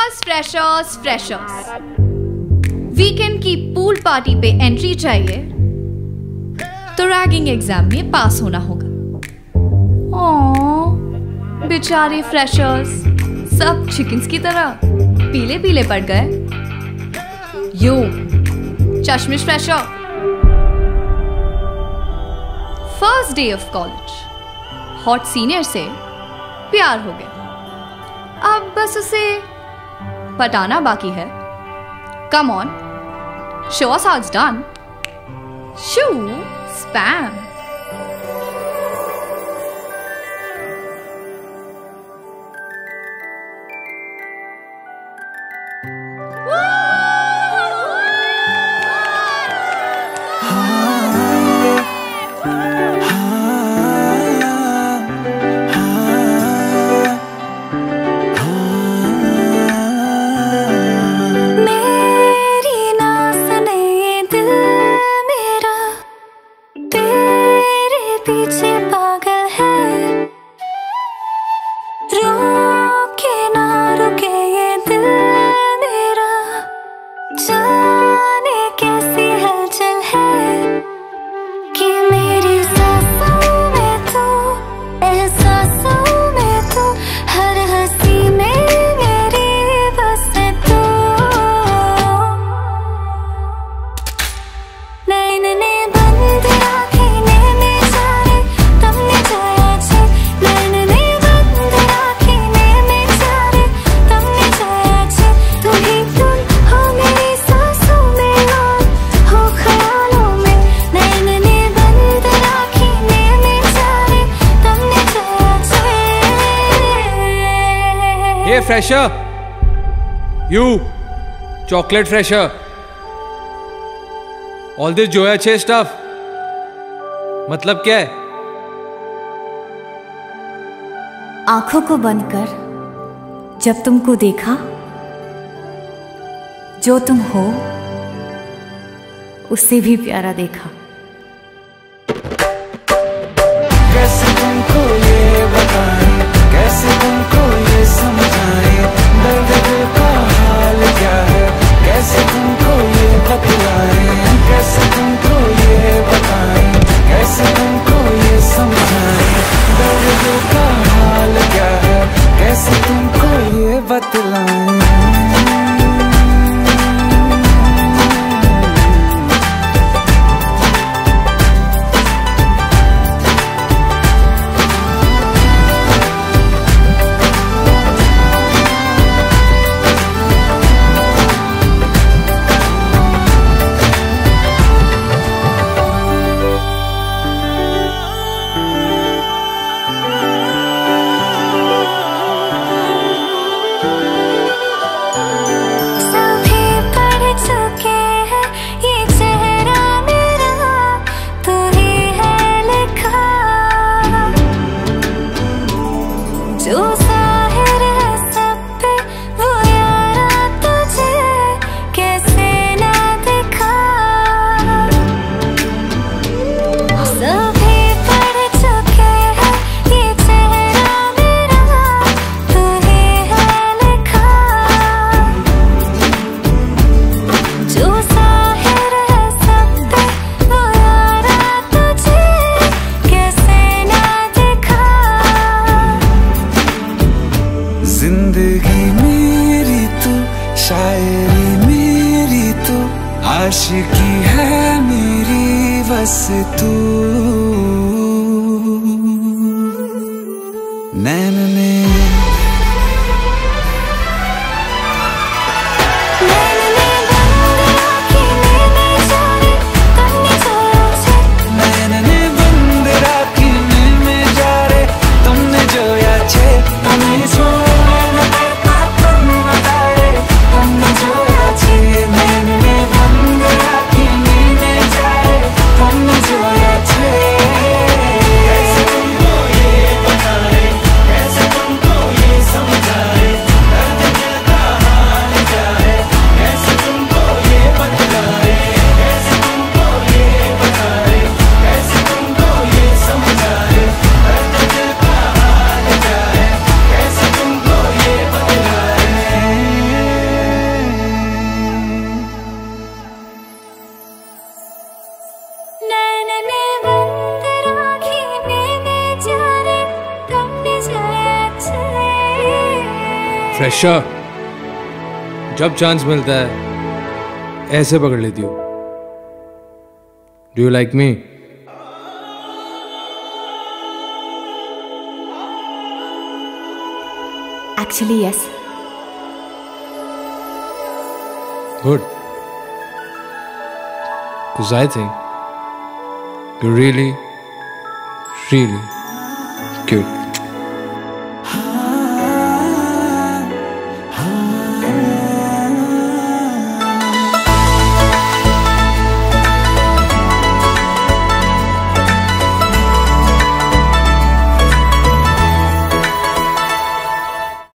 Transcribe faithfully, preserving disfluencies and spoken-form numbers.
Freshers freshers freshers weekend की pool party पे entry चाहिए तो रैगिंग एग्जाम में पास होना होगा। ओह बेचारे फ्रेशर्स सब चिकन्स की तरह पीले पीले पड़ गए। यो चश्मिश fresher, first day of college, hot senior से प्यार हो गया। अब बस उसे पटाना बाकी है। Come on, show us how it's done. Shoo spam. Hey fresher, you chocolate fresher, all this जोया छे stuff मतलब क्या है? आंखों को बंद कर जब तुमको देखा, जो तुम हो उससे भी प्यारा देखा। कैसे तुमको ये बताएं, कैसे तुमको ये समझाएं, दर्द दिल का हाल क्या है, कैसे तुमको ये बतलाएं, कैसे तुमको ये बताएं, कैसे तुमको ये समझाएं, दर्द दिल का हाल क्या है, कैसे तुमको ये बतलाएं। जिंदगी मेरी तू, शायरी मेरी तू, आशिकी है मेरी बस तू। नैन ने Yeah. फ्रेशर, जब चांस मिलता है ऐसे पकड़ लेती हो. Do you like me? Actually yes. Good. Because I think you're really, really cute.